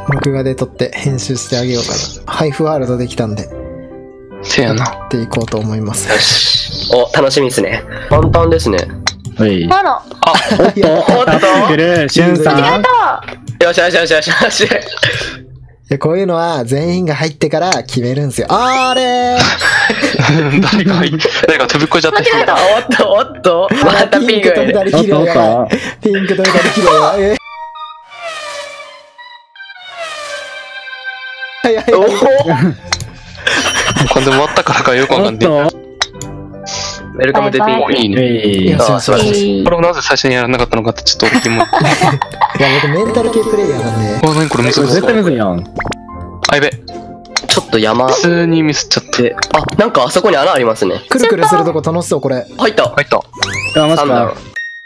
録画で撮って編集してあげようかな。ハイフワールドできたんで。 せやな。 やっていこうと思います。 よし。お、楽しみですね。簡単ですね。 はい。 あら。 おっと来る、しゅんさん。 やったよしよしよしよしよし。 こういうのは全員が入ってから決めるんですよ。あれ誰が飛び越えちゃった人間違えた。 おっとおっと。またピンク。 と左切るよ。やばい。ピンクと左切るよ。はいはい。 おお。 これで終わったからかよくわかんない。 おっとウェルカムトゥピンク。 いいね。 ああ、素晴らしい。 これをなぜ最初にやらなかったのかってちょっと俺疑問。 いや、僕メンタル系プレイヤーなんで。 あ、何これむず絶対むずいやん。 あ、やべ。 ちょっと山普通にミスっちゃって。 で、あ、なんかあそこに穴ありますね。 くるくるするとこ楽しそう、これ。 入った。 入った。 あ、マジなんだろか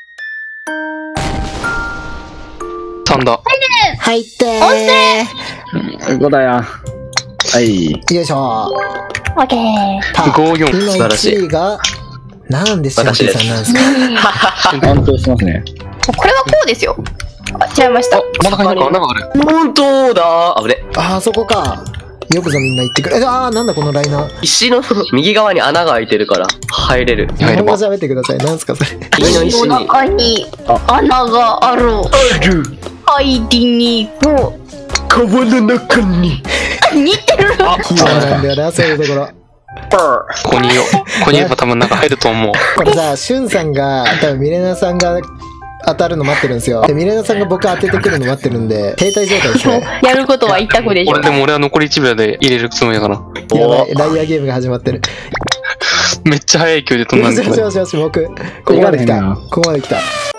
う。 3だ。 入ってー。 5だや。はい。 よいしょオッケー。 54。 今素晴らしい 1位が、なんでしょうさんなんですか。 安定してますね。 これはこうですよ。あ、違いました。 まだ入るか穴がある。 本当だ。危ね。 あそこか。よくぞみんな言ってくれ。なんだこのライナー。 石の右側に穴が開いてるから入れる。 日本語入れば。 喋ってください。なんすかそれ。 右の石のに。 中に穴がある。入りに行こ川の中に。 う。似てる。 ヒーローなんだよな、そういうところ。 ここにいよう。ここにいれば多分なんか入ると思う。 これさ、しゅんさんが、多分ミレナさんが当たるの待ってるんですよ。で、ミレナさんが僕当ててくるの待ってるんで、停滞状態ですね。 やることは一択でしょ。 俺は残り1秒で入れるつもりだから。 やばい、ライアーゲームが始まってる。 めっちゃ速い勢いで飛んだよしんだけど。 よしよし、僕、ここまで来た。 いかれへんなここまで来た。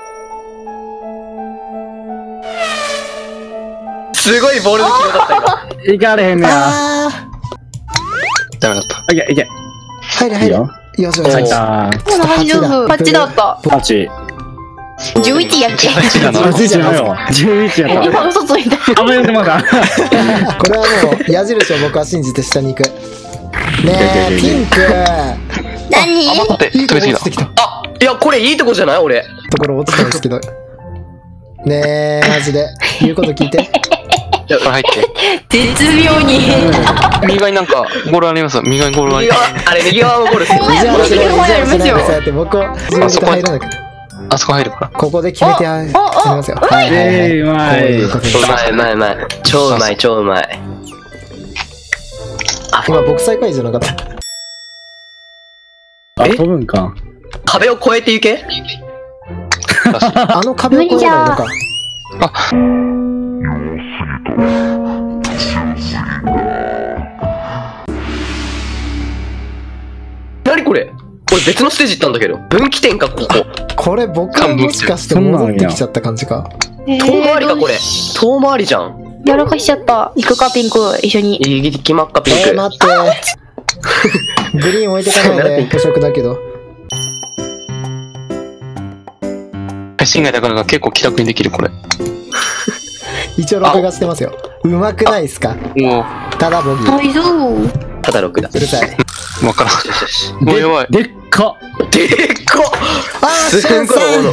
すごいボールの軌道だった今。 いかれへんねや。 あダメだった。 いけ、いけ。 ー、入る入る。 いいよ。 よしよしよし。 入った。 大丈夫。8だった。 8。 11やっけ。 8だな。 11やよ。11やっ今嘘ついた。 た。あ、めでまだ。 これはもう、矢印を僕は信じて下に行く。ねえ、ピンク何？ あ、待って、 いいとこ飛びすぎだ落ちて。きた。 あ、いや、これいいとこじゃない俺。 ところ落ちたんですけど。ねえ、マジで。言うこと聞いて。 これ入って。 絶妙に変だ。 右側になんかゴールあります。右側にゴールあり右側、あれ右側のゴールっすよ。 意地悪しない、意地悪しないで右側にありますよそうやって僕を自分で入らなくて。 あそこ入るから。 ここで決めてあげますよ。はいはいはい。 うまいこういうことです。 うまいうまいうまい。超うまい超うまい。 今僕最下位じゃなかった。 あ、飛ぶんか。 壁を越えていけ。 あの壁を越えないのか。 何これ。これ別のステージ行ったんだけど。分岐点かここ。 これ僕はもしかして戻ってきちゃった感じか。 遠回りかこれ。遠回りじゃん。 やらかしちゃった。行くかピンク一緒に。 行きまっかピンク。 待って。グリーン置いてかないで、捕食だけど。 新外だから結構気楽にできるこれ。 一応録画してますよ。うまくないですか？ もただボギー。 大丈夫。 ただ6だ。 うるさい。 うわからん。 よしよし。 もうやばい。 でっか。 でっかあー、 すんごいもの。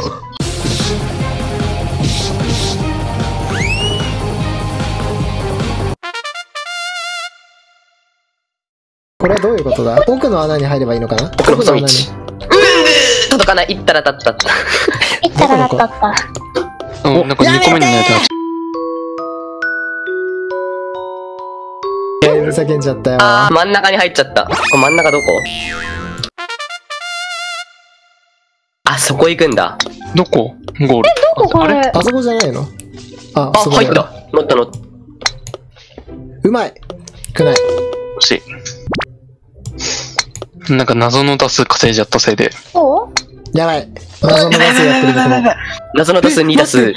これはどういうことだ？奥の穴に入ればいいのかな？ 奥の細道。 に届かない。行ったら立ったった。 行ったらなったった。 うん、なんか2個目のやつが。 うるさけんじゃったよ。 あー、真ん中に入っちゃった。真ん中どこ？あ、そこ行くんだ。 どこゴール。 どここれ？ あそこじゃないの？あ、 あ、 そこだよ入った。乗った乗った。 うまい。少ない。 欲しい。なんか謎のダス稼いじゃったせいで。 お？ やばい。謎のダスやってるところ。 謎のダス2ダス。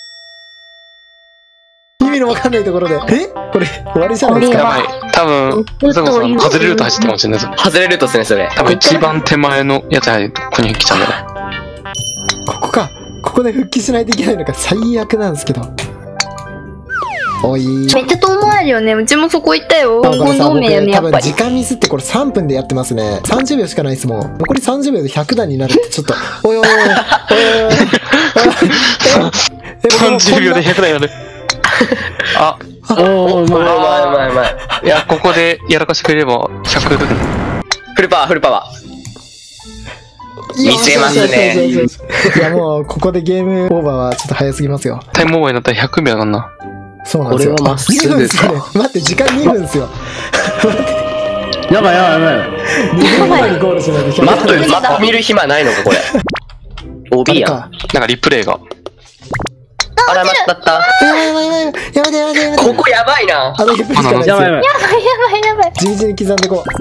意味のわかんないところで。これ、終わりじゃないですか。 やばい。多分、そこさん、外れると走ってるかもしれないです。 外れるとですね、それ。 多分一番手前のやつ入るとここに来ちゃうんだね。 ここか。ここで復帰しないといけないのか最悪なんですけど。おい。 めっちゃ遠回りよね。うちもそこ行ったよ。 これさ、僕運動面よね、や多分っぱり。 時間ミスってこれ3分でやってますね。30秒しかないですもん。残り30秒で100段になるってちょっと、おいおいおいおいおいおい。 30秒で100台やる。 あ、 おー、うまい。 うまいうまい。 いや、ここでやらかしてくれれば、100。 フルパワー、フルパワー。見せますね。 いやもう、ここでゲームオーバーはちょっと早すぎますよ。 タイムオーバーになったら100秒だからな。 そうなんですよ。 これはまっすぐか 2分ですよね。待って、時間2分ですよ。 やばいやばいやばい。 2分前にゴールしないといけない。 マップ見る暇ないのか、これ。OB やん。 か。 なんかリプレイが。 あら、待った。 やばいやばいやばい。やめてやめてやめて。 ここやばいな。 あのリプレイしかないですよ。 やばいやばい。 やばいやばいやばい。 地道に刻んでこう。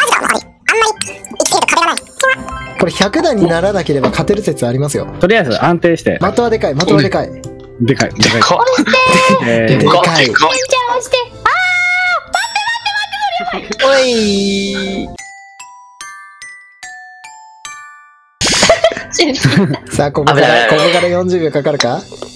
これ100段にならなければ勝てる説ありますよ。 とりあえず安定して。 的はでかい、的はでかい。 でかい。 でかっ。 えでかい。 でかっ。 じゃあ押して。 おい。 さあ、ここから40秒かかるか。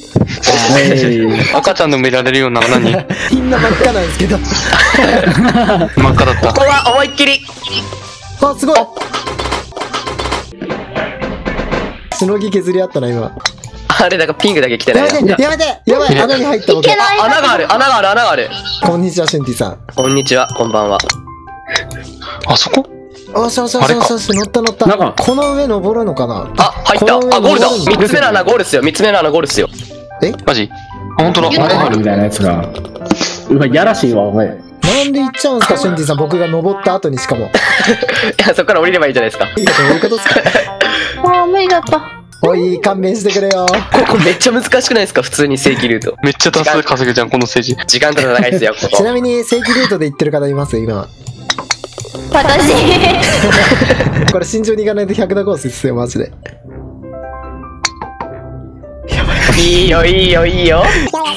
赤ちゃんの見られるような穴にみんな真っ赤なんですけど。 真っ赤だった。 ここは思いっきり。 あ、すごい。しのぎ削りあったな、今。 あれ、だからピンクだけ来てないな。 やめて、やめて、やばい、穴に入った僕。 いけない。 穴がある、穴がある、穴がある。 こんにちは、シュンティさん。 こんにちは、こんばんは。 あそこおしょしょしょしょしょ、乗った乗った。 なんかこの上登るのかな。 あ、入った。あ、ゴールだ。3つ目の穴ゴールっすよ。3つ目の穴ゴールっすよ。 マジあ、ほんとだ。 あるみたいなやつが。うわ、やらしいわ、お前。 なんで行っちゃうんすか、シュンティさん。僕が登った後にしかも。 いや、そっから降りればいいじゃないですか。 いや、どういうことですか。 もう無理だった。 おい、勘弁してくれよ。 ここめっちゃ難しくないですか、普通に正規ルート。 めっちゃ多数稼ぐじゃん、このステージ。 時間と長いですよ、ここ。 ちなみに、正規ルートで行ってる方います今。 私。 これ慎重に行かないと100打コースですよ、マジで。 いいよ、いいよ、いいよ。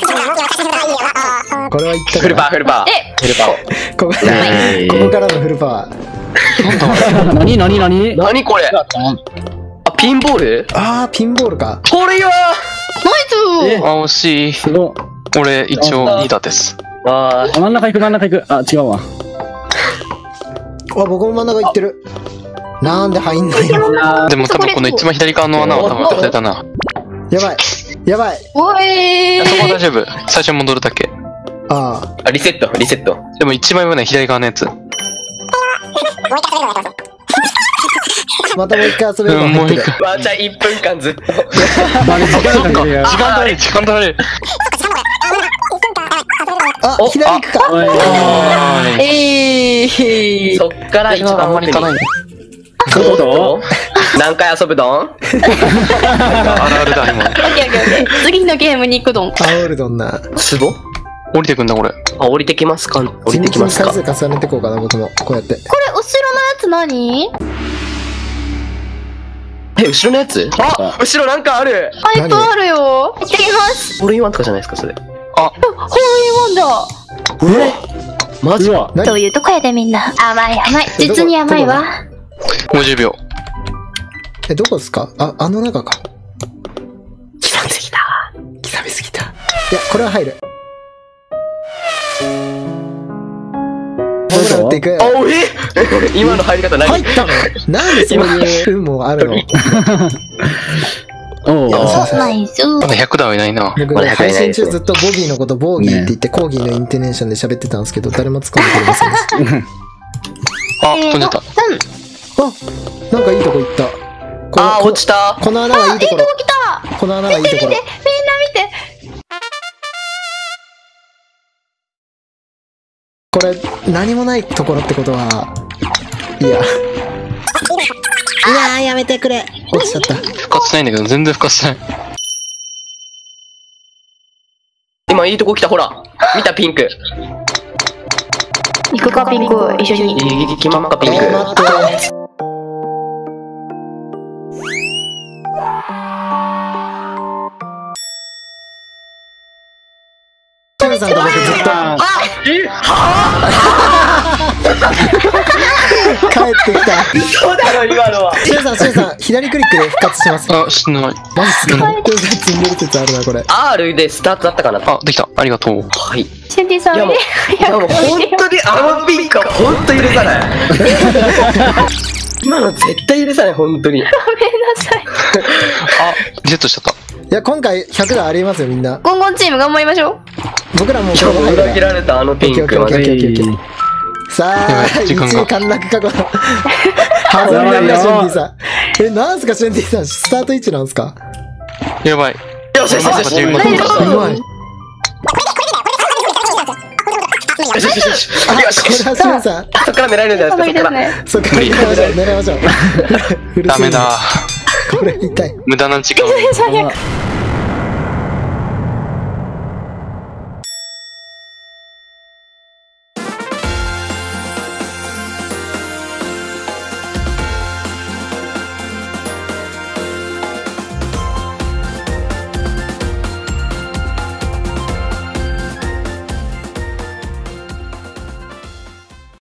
これは行ったフルパワー、 かフルパワー。フルパワー。 な。ここからのフルパワー。 なになになに何これ。あ、ピンボールあー、ピンボールか。 これよナイス。 あ、惜しい。 すごい。 俺、一応リーダーです。 あー、 真ん中行く、真ん中行く。あ、違うわ。 あ、僕も真ん中行ってる。なんで入んないの。 でも多分この一番左側の穴は多分外れたな。 やばい。やばい。 おいそこは大丈夫。最初に戻るだけ。 ああ、リセット、リセット。 でも一番上ね、左側のやつ。 あ。またもう一回遊べるかもう一回。 ワンチャン1分間ずっと。 まあ、時間かけてやる。 時間取られる、時間取られる。 あ、 お左行くか。 おいそっから一番あんまり行かない。 そういうこと何回遊ぶどんあるあるだ、今。 オッケーオッケーオッケー。次のゲームに行くどん。 煽るどんな。 ツボ降りてくんだ、これ。 あ、降りてきますか降り地道にてきますか回数重ねてこうかな、僕も。こうやって。 これ、後ろのやつ何？ え、後ろのやつあ、後ろなんかあるパイプあるよ。行ってきます。 ホールインワンとかじゃないですか、それ。 ホールインワンだ。 マジうわ。 何そういうとこやでみんな。甘い甘い。実に甘いわ。 50秒。 え、どこですか。あ、あの中か。 刻んですぎた。 刻みすぎた。いや、これは入る。ホームラン打っていく。 あ、おえ今の入り方何入ったの。なんでそういう運もあるの。 おう。 ナイス。 まだ100段はいないな。 僕ね、配信中ずっとボギーのことボーギーって言って、コーギーのイントネーションで喋ってたんですけど、誰も突っ込んでくれませんでした。 あ、飛んでた。 あ、なんかいいとこ行った。こあー、落ちた。 この穴はいいところ。 来た。 この穴はいいところ。 みんな見て。 これ、何もないところってことは、いや。いやー、やめてくれ。落ちちゃった。 復活しないんだけど、全然復活しない。 今いいとこ来た、ほら。見た、ピンク。 行くかピンク一緒に。 いきまっか、ピンク。 待って。チュンさんと僕ずっと帰ってきた。 そうだろ、今のは。 チュンさん、左クリックで復活します。 あ、しない。 マジっすか。これ積んでる説あるな、これ。 R でスタートだったかな。 あ、できた。ありがとう。 はい。 シンディさんいやもう、いやもう本当にあのピンクは本当許さない。今の絶対許さない、本当に。 ごめんなさい。 あ、リセットしちゃった。 いや、今回100段ありますよ、みんな。 ゴンゴンチーム頑張りましょう。 僕らもう今日ここ入る裏切られたあのピンク。 オッケーオッケーオッケーオッケー。さあ、 時間が 1位陥落かこの。はずみなんだ、シュンティさん。なんすか、シュンティさん。スタート位置なんすか？ やばい。 よしよしよしよし。 あようまい。 しよしよし。 あ、これはシュンさん。 そっから狙えるんじゃないですか、そっから。 ね。 そっから狙いましょう、狙いましょう。 ダメだ。 これ痛い。 無駄な時間。 最悪。